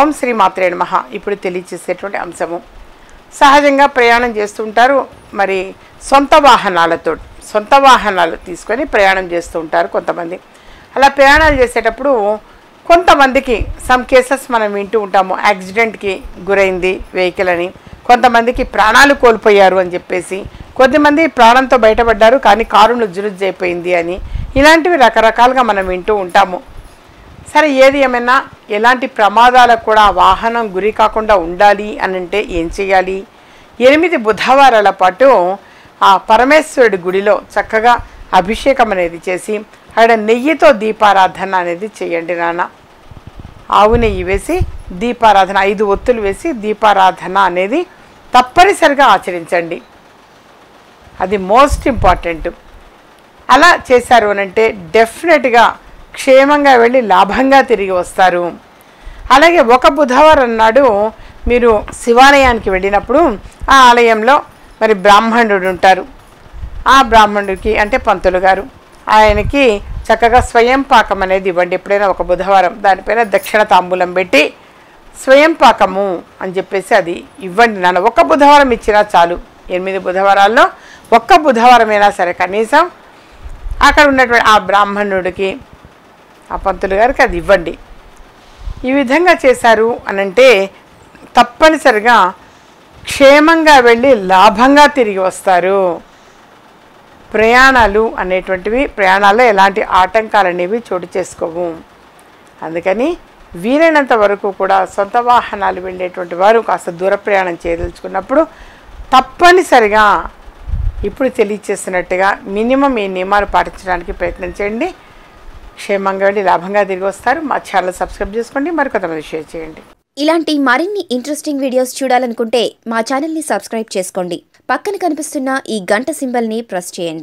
ఓం శ్రీ మాత్రే నమః. ఇప్పుడు తెలియచేసేటువంటి అంశము, సహజంగా ప్రయాణం చేస్తుంటారు. మరి సొంత వాహనాలు తీసుకొని ప్రయాణం చేస్తూ ఉంటారు కొంతమంది. అలా ప్రయాణాలు చేసేటప్పుడు కొంతమందికి సమ్ కేసెస్ మనం వింటూ ఉంటాము, యాక్సిడెంట్కి గురైంది వెహికల్ అని, కొంతమందికి ప్రాణాలు కోల్పోయారు అని చెప్పేసి, కొద్దిమంది ప్రాణంతో బయటపడ్డారు కానీ కారు నుజ్జునుజ్జైపోయింది అని, ఇలాంటివి రకరకాలుగా మనం వింటూ ఉంటాము. సరే, ఏది ఏమైనా ఎలాంటి ప్రమాదాలకు కూడా వాహనం గురి కాకుండా ఉండాలి అని అంటే ఏం చేయాలి? 8 బుధవారాల పాటు ఆ పరమేశ్వరుడి గుడిలో చక్కగా అభిషేకం అనేది చేసి ఆడ నెయ్యితో దీపారాధన అనేది చేయండి నాన్న. ఆవు నెయ్యి వేసి దీపారాధన, 5 ఒత్తులు వేసి దీపారాధన అనేది తప్పనిసరిగా ఆచరించండి. అది మోస్ట్ ఇంపార్టెంట్. అలా చేశారు అనంటే డెఫినెట్గా క్షేమంగా వెళ్ళి లాభంగా తిరిగి వస్తారు. అలాగే ఒక బుధవారం నాడు మీరు శివాలయానికి వెళ్ళినప్పుడు ఆ ఆలయంలో మరి బ్రాహ్మణుడు ఉంటారు. ఆ బ్రాహ్మణుడికి అంటే పంతులు గారు, ఆయనకి చక్కగా స్వయం పాకం అనేది ఇవ్వండి. ఎప్పుడైనా ఒక బుధవారం దానిపైన దక్షిణ తాంబూలం పెట్టి స్వయం పాకము అని చెప్పేసి అది ఇవ్వండి నాన్న. ఒక్క బుధవారం ఇచ్చినా చాలు. 8 బుధవారాల్లో ఒక్క బుధవారమైనా సరే కనీసం అక్కడ ఉన్నటువంటి ఆ బ్రాహ్మణుడికి, ఆ పంతులు గారికి అది ఇవ్వండి. ఈ విధంగా చేశారు అనంటే తప్పనిసరిగా క్షేమంగా వెళ్ళి లాభంగా తిరిగి వస్తారు. ప్రయాణాల్లో ఎలాంటి ఆటంకాలు అనేవి చోటు చేసుకోవు. అందుకని వీలైనంత వరకు కూడా సొంత వాహనాలు వెళ్ళేటువంటి వారు కాస్త దూర ప్రయాణం చేయదలుచుకున్నప్పుడు తప్పనిసరిగా ఇప్పుడు తెలియచేస్తున్నట్టుగా మినిమం ఈ నియమాలు పాటించడానికి ప్రయత్నం చేయండి. క్షేమంగా వెళ్ళి లాభంగా తిరిగి వస్తారు. మా ఛానల్ సబ్స్క్రైబ్ చేసుకోండి, మరికొంతమంది షేర్ చేయండి. ఇలాంటి మరిన్ని ఇంట్రెస్టింగ్ వీడియోస్ చూడాలనుకుంటే మా ఛానల్ని సబ్స్క్రైబ్ చేసుకోండి. పక్కన కనిపిస్తున్న ఈ గంట సింబల్ని ప్రెస్ చేయండి.